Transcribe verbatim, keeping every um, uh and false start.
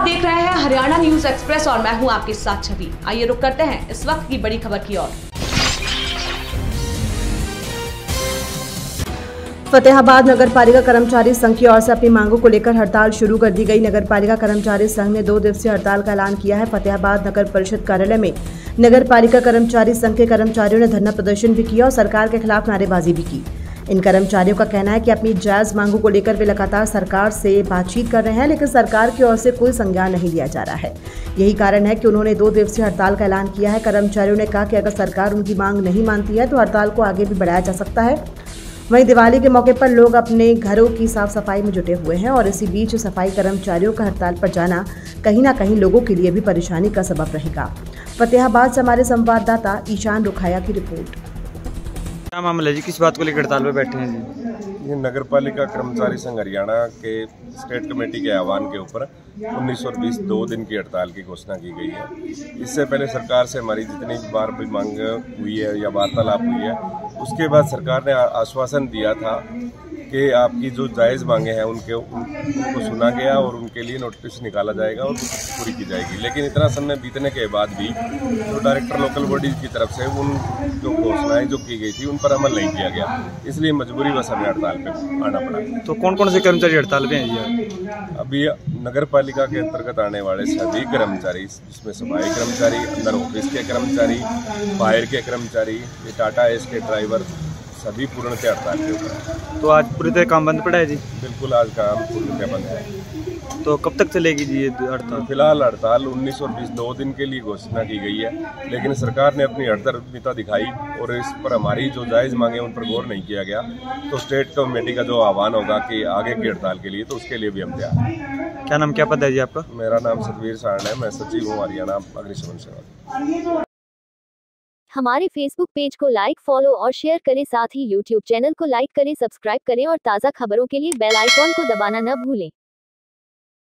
देख रहे हैं हरियाणा न्यूज एक्सप्रेस और मैं हूं आपके साथ छवि। आइए रुक करते हैं इस वक्त की बड़ी खबर की ओर। फतेहाबाद नगर पालिका कर्मचारी संघ की ओर से अपनी मांगों को लेकर हड़ताल शुरू कर दी गई। नगर पालिका कर्मचारी संघ ने दो दिवसीय हड़ताल का ऐलान किया है। फतेहाबाद नगर परिषद कार्यालय में नगर पालिका कर्मचारी संघ के कर्मचारियों ने धरना प्रदर्शन भी किया और सरकार के खिलाफ नारेबाजी भी की। इन कर्मचारियों का कहना है कि अपनी जायज मांगों को लेकर वे लगातार सरकार से बातचीत कर रहे हैं, लेकिन सरकार की ओर से कोई संज्ञान नहीं लिया जा रहा है। यही कारण है कि उन्होंने दो दिवसीय हड़ताल का ऐलान किया है। कर्मचारियों ने कहा कि अगर सरकार उनकी मांग नहीं मानती है तो हड़ताल को आगे भी बढ़ाया जा सकता है। वहीं दिवाली के मौके पर लोग अपने घरों की साफ सफाई में जुटे हुए हैं और इसी बीच सफाई कर्मचारियों का हड़ताल पर जाना कहीं ना कहीं लोगों के लिए भी परेशानी का सबब रहेगा। फतेहाबाद से हमारे संवाददाता ईशान रुखाया की रिपोर्ट। क्या मामला जी, किस बात को लेकर हड़ताल पे बैठे हैं जी? ये नगर पालिका कर्मचारी संघ हरियाणा के स्टेट कमेटी के आह्वान के ऊपर उन्नीस और बीस दो दिन की हड़ताल की घोषणा की गई है। इससे पहले सरकार से हमारी जितनी बार भी मांग हुई है या वार्तालाप हुई है, उसके बाद सरकार ने आश्वासन दिया था कि आपकी जो जायज़ मांगे हैं उनके उनको सुना गया और उनके लिए नोटिस निकाला जाएगा और पूरी की जाएगी। लेकिन इतना समय बीतने के बाद भी जो डायरेक्टर लोकल बॉडीज की तरफ से उन जो घोषणाएं जो की गई थी उन पर अमल नहीं किया गया, इसलिए मजबूरी बस हमें हड़ताल पे आना पड़ा। तो कौन कौन से कर्मचारी हड़ताल पे हैं जी? अभी नगर पालिका के अंतर्गत आने वाले सभी कर्मचारी, जिसमें सफाई कर्मचारी, अंदर ऑफिस के कर्मचारी, फायर के कर्मचारी, टाटा एस के ड्राइवर, सभी पूर्णतः हड़ताल के ऊपर है। तो आज पूरी तरह काम बंद पड़ा है जी? बिल्कुल, आज काम पूर्णतः बंद है। तो कब तक चलेगी जी ये हड़ताल? फिलहाल हड़ताल उन्नीस और बीस दो दिन के लिए घोषणा की गई है, लेकिन सरकार ने अपनी हड़तालता दिखाई और इस पर हमारी जो जायज़ मांगे उन पर गौर नहीं किया गया। तो स्टेट कमेटी का जो आह्वान होगा कि आगे की हड़ताल के लिए, तो उसके लिए भी हम तैयार हैं। क्या नाम क्या पद है जी आपका? मेरा नाम सतवीर सारण है, मैं सचिव हूँ हरियाणा अग्निशमन सेवा। हमारे फेसबुक पेज को लाइक, फॉलो और शेयर करें, साथ ही यूट्यूब चैनल को लाइक करें, सब्सक्राइब करें और ताज़ा खबरों के लिए बेल आइकॉन को दबाना न भूलें।